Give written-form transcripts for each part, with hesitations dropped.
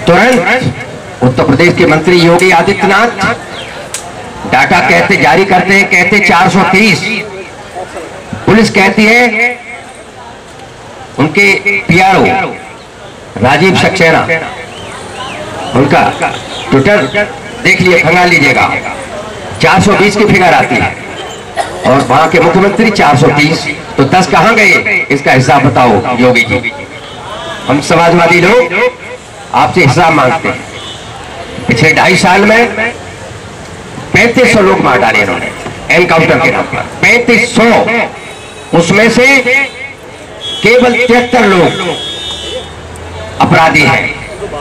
तुरंत उत्तर प्रदेश के मंत्री योगी आदित्यनाथ डाटा कहते जारी करते हैं, कहते 430। पुलिस कहती है उनके पीआरओ राजीव सक्सेना, उनका ट्विटर देख लिए, खंगाल लीजिएगा, 420 की फिगर आती है और वहां के मुख्यमंत्री 430। तो 10 कहां गए, इसका हिसाब बताओ योगी जी। हम समाजवादी लोग आपसे हिसाब मांगते हैं। पिछले 2.5 साल में 3500 लोग मार डाले इन्होंने एनकाउंटर के नाम पर, 3500। उसमें से केवल 73 लोग अपराधी हैं।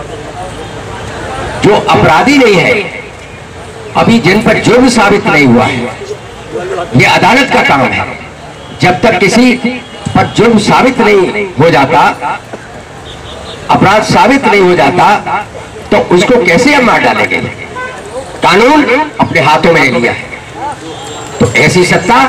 जो अपराधी नहीं है, अभी जिन पर जुर्म साबित नहीं हुआ है, यह अदालत का काम है। जब तक किसी पर जुर्म साबित नहीं हो जाता, अपराध साबित नहीं हो जाता, तो उसको कैसे हम मार डालेंगे? कानून अपने हाथों में ले लिया है, तो ऐसी सत्ता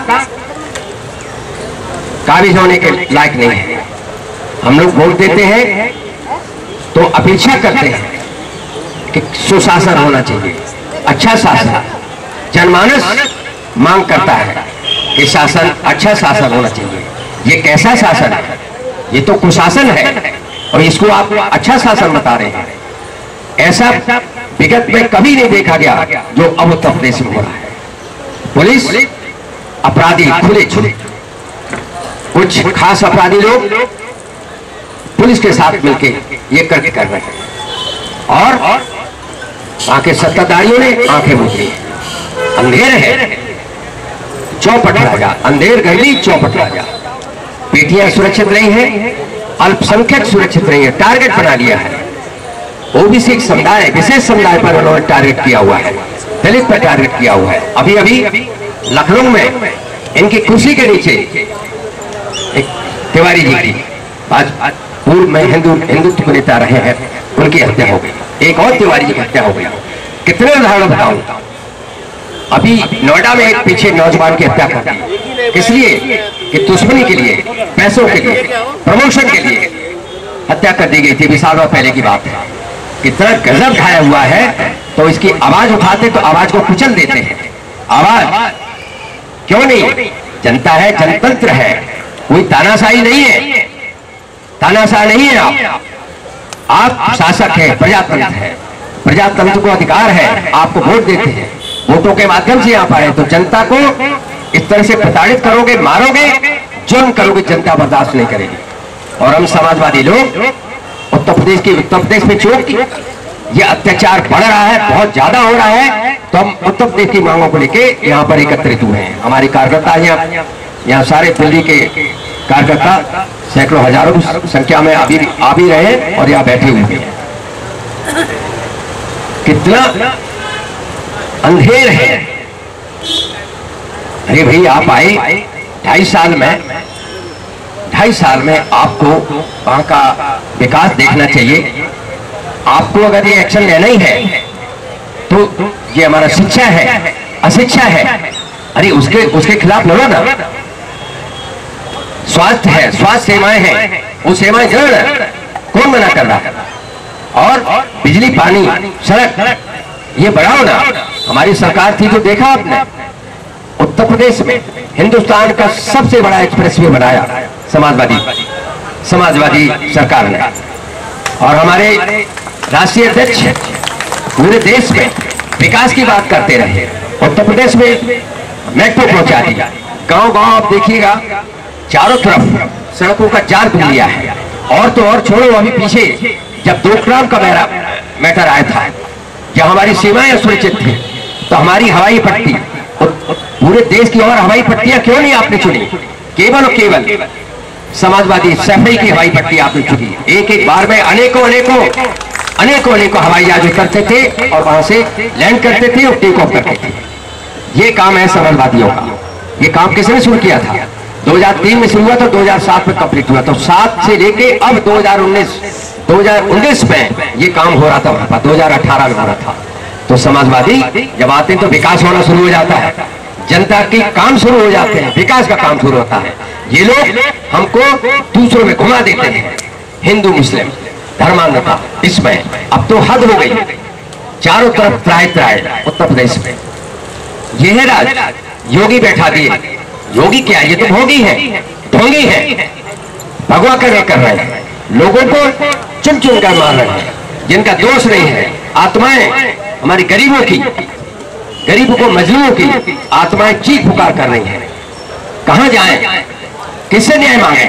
काबिज होने के लायक नहीं है। हम लोग वोट देते हैं तो अपेक्षा करते हैं कि सुशासन होना चाहिए, अच्छा शासन। जनमानस मांग करता है कि शासन, अच्छा शासन होना चाहिए। ये कैसा शासन है? ये तो कुशासन है और इसको आप अच्छा शासन बता रहे हैं। ऐसा विगत में कभी नहीं देखा गया जो अब उत्तर प्रदेश में हो रहा है। पुलिस अपराधी खुले छुले, कुछ खास अपराधी लोग पुलिस के साथ मिलकर ये कृत्य कर रहे हैं और वहां के सत्ताधारियों ने आंखें मूंदी। अंधेर है, चौपट राजा, अंधेर गली चौपट राजा। बेटियां सुरक्षित नहीं है, अल्पसंख्यक सुरक्षित नहीं है, टारगेट बना लिया है। ओबीसी समुदाय, विशेष समुदाय पर उन्होंने टारगेट किया हुआ है, दलित पर टारगेट किया हुआ है। अभी अभी लखनऊ में इनकी कुर्सी के नीचे एक तिवारी जी की, आज पूर्व में हिंदुत्व को नेता रहे हैं, उनकी हत्या हो गई। एक और तिवारी जी की हत्या हो गई। कितने उदाहरण बताऊं? अभी नोएडा में एक पीछे नौजवान की हत्या कर दी, इसलिए कि दुश्मनी के लिए, पैसों के लिए, प्रमोशन के लिए हत्या कर दी गई थी। 20 साल पहले की बात है। कितना गजब ढाया हुआ है। तो इसकी आवाज उठाते तो आवाज को कुचल देते हैं। आवाज क्यों नहीं? जनता है, जनतंत्र है, कोई तानाशाही नहीं है, तानाशाह नहीं है। आप शासक है, प्रजातंत्र है, प्रजातंत्र को अधिकार है, आपको वोट देते हैं, वोटों के माध्यम से आप आए। तो जनता को इस तरह से प्रताड़ित करोगे, मारोगे, जुर्म करोगे, जनता बर्दाश्त नहीं करेगी। और हम समाजवादी लोग उत्तर प्रदेश में चूंकि ये अत्याचार बढ़ रहा है, बहुत ज्यादा हो रहा है, तो हम उत्तर प्रदेश की मांगों को लेके यहाँ पर एकत्रित हुए हैं। हमारे कार्यकर्ता यहाँ सारे दिल्ली के कार्यकर्ता सैकड़ों हजारों की संख्या में आ भी रहे और यहाँ बैठे हुए हैं। कितना अंधेर है। अरे भाई, आप आए 2.5 साल में आपको वहां का विकास देखना चाहिए। आपको अगर ये एक्शन लेना ही है तो ये हमारा शिक्षा है, अशिक्षा है, अरे उसके खिलाफ लड़ो ना। स्वास्थ्य है, स्वास्थ्य सेवाएं हैं, वो सेवाएं जरूर, कौन मना कर रहा है? और बिजली, पानी, सड़क ये बढ़ाओ ना। हमारी सरकार थी, जो देखा आपने उत्तर प्रदेश में हिंदुस्तान का सबसे बड़ा एक्सप्रेसवे बनाया समाजवादी सरकार ने। और हमारे राष्ट्रीय अध्यक्ष पूरे देश में विकास की बात करते रहे, उत्तर प्रदेश में मेट्रो पहुंचा दी। गांव गांव आप देखिएगा, चारों तरफ सड़कों का जाल बन लिया है। और तो और छोड़ो, अभी पीछे जब 2 ग्राम का मैटर आया था, जब हमारी सीमाएं सुरक्षित थी, तो हमारी हवाई पट्टी, पूरे देश की और हवाई पट्टियां क्यों नहीं आपने चुनी? केवल और केवल समाजवादी सफाई की हवाई पट्टी आपने चुनी। एक बार में अनेकों हवाई जहाज उतरते थे और वहां से लैंड करते थे और टेक ऑफ करते थे। ये काम है समाजवादियों का। ये काम किसने शुरू किया था? 2003 में शुरू हुआ था, 2007 में कंप्लीट हुआ। तो 7 से लेके अब 2019 में ये काम हो रहा था, वहां पर 2018 में हो रहा था। तो समाजवादी जब आते हैं तो विकास होना शुरू हो जाता है, जनता के काम शुरू हो जाते हैं, विकास का काम शुरू होता है। ये लोग हमको दूसरों में घुमा देते हैं, हिंदू मुस्लिम, धर्मांधता इसमें अब तो हद हो गई। चारों तरफ त्राय त्राय उत्तर प्रदेश में। यह है राज, योगी बैठा दिए। योगी क्या, ये तो भोगी है, ढोंगी है, भगवा कर रहे हैं, लोगों को चुन चुन कर मार रहे हैं, जिनका दोष नहीं है। आत्माएं हमारी गरीबों की, गरीबों को मजलूमों की आत्माएं चीख पुकार कर रही हैं। कहां जाएं, किससे न्याय मांगे?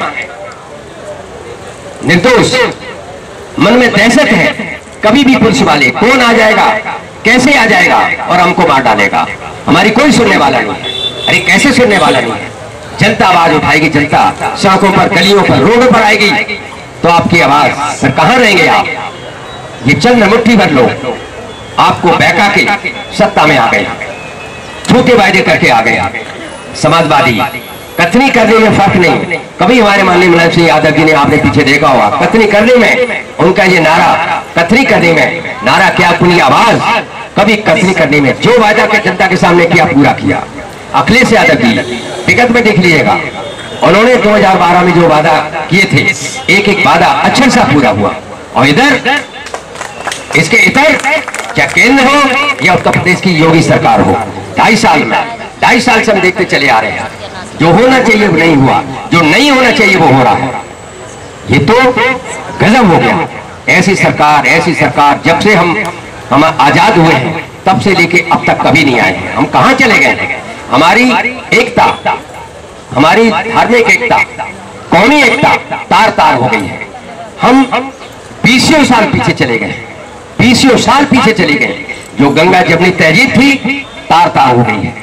निर्दोष मन में दहशत है, कभी भी पुलिस वाले कौन आ जाएगा, कैसे आ जाएगा और हमको मार डालेगा। हमारी कोई सुनने वाला नहीं है। अरे कैसे सुनने वाला नहीं है? जनता आवाज उठाएगी, जनता सड़कों पर, गलियों पर, रोडों पर आएगी, तो आपकी आवाज पर कहां रहेंगे आप? ये चंद मुट्ठी भर लोग आपको बहका के सत्ता में आ गए, झूठे वायदे करके आ गए। समाजवादी कथनी करने में फर्क नहीं। कभी हमारे माननीय मुलायम सिंह यादव जी ने, आपने पीछे देखा होगा, कथनी करने में उनका ये नारा, कथनी करने में नारा क्या, अपनी आवाज कभी कथनी करने में जो वायदा के जनता के सामने किया पूरा किया। अखिलेश यादव जी विगत में देख लीजिएगा, उन्होंने 2012 में जो वादा किए थे, एक एक वादा अच्छा सा पूरा हुआ। और इधर इसके इधर क्या केंद्र हो या उत्तर प्रदेश की योगी सरकार हो, 2.5 साल से हम देखते चले आ रहे हैं। जो होना चाहिए वो नहीं हुआ, जो नहीं होना चाहिए वो हो रहा है। ये तो गजब हो गया। ऐसी सरकार जब से हम आजाद हुए हैं तब से लेके अब तक कभी नहीं आए हैं। हम कहां चले गए? हमारी एकता, हमारी धार्मिक एकता, कौमी एकता तार तार हो गई है। हम 20 साल पीछे चले गए, 20 साल पीछे चले गए। जो गंगा जमुनी तहजीब थी तार तार हो गई है।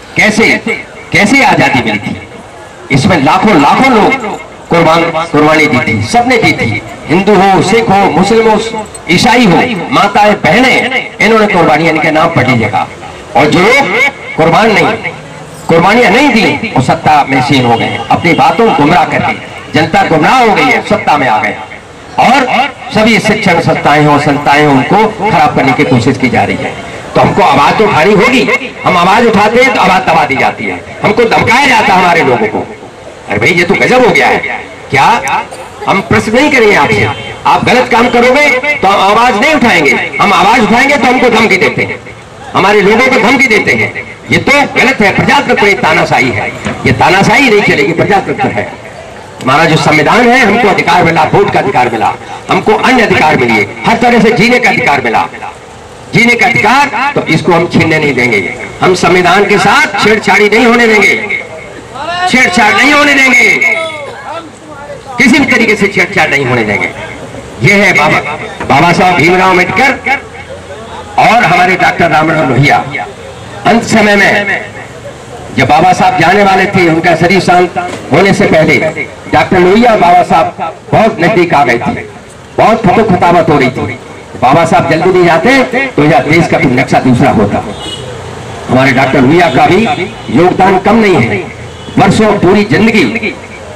कैसे आजादी मिली थी? इसमें लाखों लोग कुर्बानी दी थी, सबने दी थी। हिंदू हो, सिख हो, मुस्लिम हो, ईसाई हो, माताएं बहनें, इन्होंने कुर्बानियां इनके नाम पढ़ लीजिएगा। और जो लोग कुर्बानियां नहीं दी वो सत्ता में सीन हो गए, अपनी बातों को गुमराह करके जनता गुमराह हो गई है, सत्ता में आ गए और सभी शिक्षण संस्थाएं हो, संस्थाएं उनको खराब करने की कोशिश की जा रही है। तो हमको आवाज तो उठानी होगी। हम आवाज उठाते हैं तो आवाज दबा दी जाती है, हमको धमकाया जाता है हमारे लोगों को। अरे भाई ये तो गजब हो गया है। क्या हम प्रश्न नहीं करेंगे आपसे? आप गलत काम करोगे तो हम आवाज नहीं उठाएंगे, हम आवाज उठाएंगे तो हमको धमकी देते हैं, हमारे लोगों को धमकी देते हैं। ये तो गलत है, प्रजातंत्र ये तानाशाही है। ये तानाशाही नहीं चलेगी, प्रजातंत्र है। हमारा जो संविधान है, हमको अधिकार मिला, वोट का अधिकार मिला, हमको अन्य अधिकार मिले, हर तरह से जीने का अधिकार मिला, जीने का अधिकार, तो इसको हम छीनने नहीं देंगे। हम संविधान के साथ छेड़छाड़ी नहीं होने देंगे, छेड़छाड़ नहीं होने देंगे, किसी भी तरीके से छेड़छाड़ नहीं होने देंगे। यह है बाबा साहब भीमराव अम्बेडकर और हमारे डॉक्टर राममनोहर लोहिया। अंत समय में जब बाबा साहब जाने वाले थे, उनका शरीर शांत होने से पहले डॉक्टर लोहिया और बाबा साहब बहुत नजदीक आ गए थे, बहुत खतोखतावत हो रही थी। बाबा साहब जल्दी नहीं जाते तो यह देश का भी नक्शा दूसरा होता। हमारे डॉक्टर लोहिया का भी योगदान कम नहीं है। वर्षों पूरी जिंदगी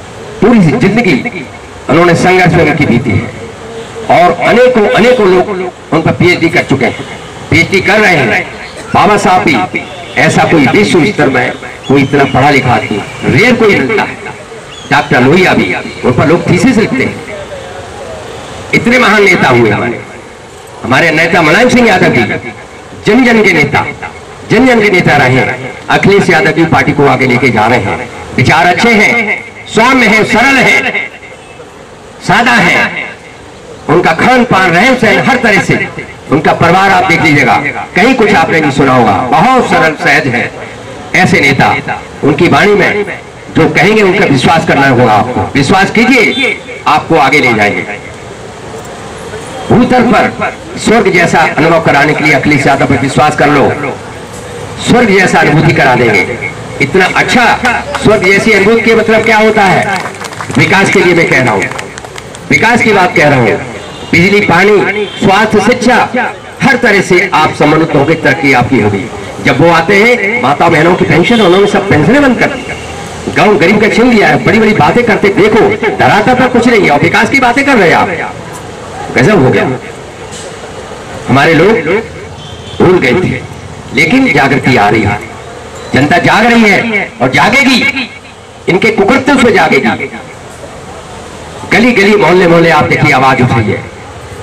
उन्होंने संघर्ष में की बीती है और अनेकों लोग उन पर पीएचडी कर चुके हैं, पीएचडी कर रहे हैं। बाबा साहब भी ऐसा कोई विश्व स्तर में कोई इतना पढ़ा लिखा आदमी रेयर कोई मिलता है। डॉक्टर लोहिया भी, उन पर लोग थीसिस लिखते हैं। इतने महान नेता हुए हमारे नेता मुलायम सिंह यादव जी, जन जन के नेता रहे। अखिलेश यादव जी पार्टी को आगे लेके जा रहे हैं। विचार अच्छे हैं, सौम्य है, सरल है, सादा है। उनका खान पान, रहन सहन, हर तरह से उनका परिवार आप देख लीजिएगा, कहीं कुछ आपने नहीं सुना होगा, बहुत सरल सहज है। ऐसे नेता, उनकी वाणी में जो कहेंगे उनका विश्वास करना होगा। आपको विश्वास कीजिए, आपको आगे ले जाएंगे। भूतल पर स्वर्ग जैसा अनुभव कराने के लिए अखिलेश यादव पर विश्वास कर लो, स्वर्ग जैसा अनुभूति करा देंगे। इतना अच्छा स्वर्ग जैसी अनुभूति के मतलब क्या होता है? विकास के लिए मैं कह रहा हूँ, विकास की बात कह रहा हूँ। बिजली, पानी, स्वास्थ्य, शिक्षा, हर तरह से आप सम्मानित होकर तरक्की आपकी होगी। जब वो आते हैं, माता बहनों की पेंशन, उन्होंने सब पेंशनें बंद कर दी, गाँव गरीब का छीन लिया है। बड़ी बड़ी बातें करते देखो, धरातल पर कुछ नहीं है और विकास की बातें कर रहे हैं आप। गजब हो गया। हमारे लोग भूल गए थे, लेकिन जागृति आ रही है, जनता जाग रही है और जागेगी, इनके कुकृत्यों से जागेगी। गली गली, मोहल्ले मोहल्ले आप देखिए आवाज उठ रही है।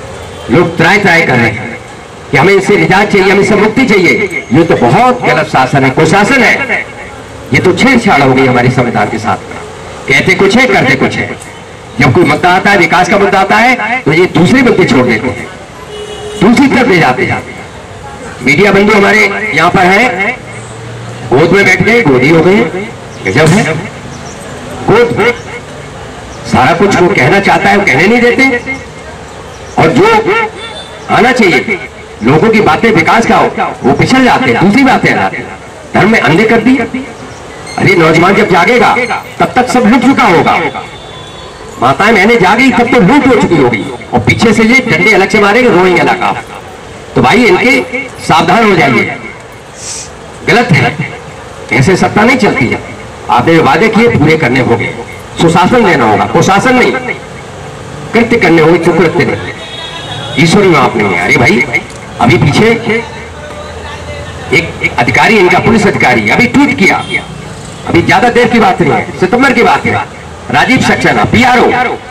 लोग त्राय त्राय कर रहे हैं कि हमें इससे निजात चाहिए, हमें इससे मुक्ति चाहिए। ये तो बहुत गलत शासन है, कुशासन है। ये तो छेड़छाड़ हो गई हमारे संविधान के साथ। कहते कुछ है, करते कुछ है। जब कोई मुद्दा आता है, विकास का मुद्दा आता है, तो ये दूसरे मुद्दे छोड़ देते हैं, दूसरी तरफ ले जाते हैं। मीडिया बंधु हमारे यहाँ पर है, गोद में बैठ गए, गोदी हो गए, गजब है। गोद में सारा कुछ वो कहना चाहता है वो कहने नहीं देते, और जो आना चाहिए लोगों की बातें विकास का हो वो पिछड़ जाते हैं, दूसरी बातें आते हैं। धर्म में अंधे कर दी। अरे नौजवान जब जागेगा तब तक सब लुट चुका होगा। माताएं मैंने जागी तब तो लूट हो चुकी होगी, और पीछे से ये डंडे अलग से मारेंगे, रोएंगे अलग आप। तो भाई इनके सावधान हो जाइए, गलत है, ऐसे सत्ता नहीं चलती है। आपने वादे किए पूरे करने होंगे, सुशासन देना होगा, कुशासन नहीं, कृत्य करने होंगे, कुकृत्य नहीं, ईश्वरी माफ नहीं है। अरे भाई अभी पीछे एक अधिकारी, इनका पुलिस अधिकारी अभी ट्वीट किया, अभी ज्यादा देर की बात नहीं है, सितंबर की बात है, राजीव सक्सेना पीआरओ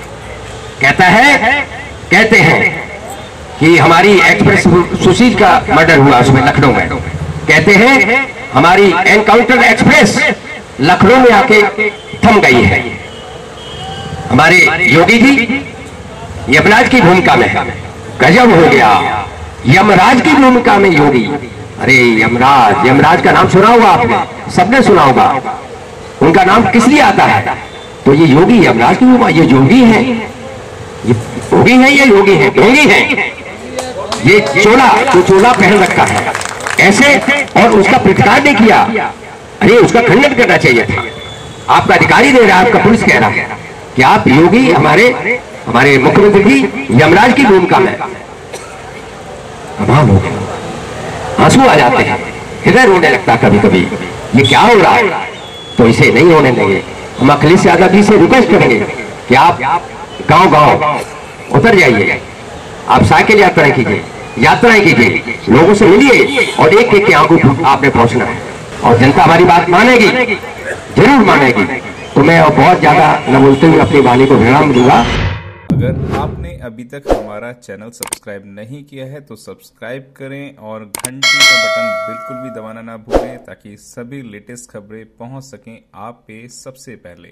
कहते हैं कि हमारी एक्सप्रेस सुशील का मर्डर हुआ उसमें लखनऊ में, कहते हैं हमारी एनकाउंटर एक्सप्रेस लखनऊ में आके थम गई है। हमारे योगी जी यमराज की भूमिका में, गजब हो गया, यमराज की भूमिका में योगी। अरे यमराज, यमराज का नाम सुना होगा आपने, सबने सुना होगा। उनका नाम किस लिए आता है? तो ये योगी यमराज की भूमिका, ये योगी है, ये योगी है, ये योगी है, ढोंगी है। ये चोला, जो चोला पहन रखा है ऐसे, और उसका प्रतिकार नहीं किया। अरे उसका खंडन करना चाहिए था। आपका अधिकारी दे रहा है, आपका पुलिस कह रहा है कि आप योगी हमारे मुख्यमंत्री जी यमराज की भूमिका में। तमाम हो गया, आंसू आ जाते हैं, हृदय रोने लगता कभी कभी, ये क्या हो रहा है। तो इसे नहीं होने देंगे। हम अखिलेश यादव जी से रिक्वेस्ट करेंगे कि आप गांव उतर जाइए, आप साइकिल यात्राएं कीजिए, लोगों से मिलिए, और एक एक के आंखों आपने पहुंचना है, और जनता हमारी बात मानेगी, जरूर मानेगी। तो मैं बहुत ज्यादा न बोलते हुए अपनी वाणी को विराम दूंगा। अगर आपने अभी तक हमारा चैनल सब्सक्राइब नहीं किया है तो सब्सक्राइब करें, और घंटी का बटन बिल्कुल भी दबाना ना भूलें, ताकि सभी लेटेस्ट खबरें पहुंच सकें आप पे सबसे पहले।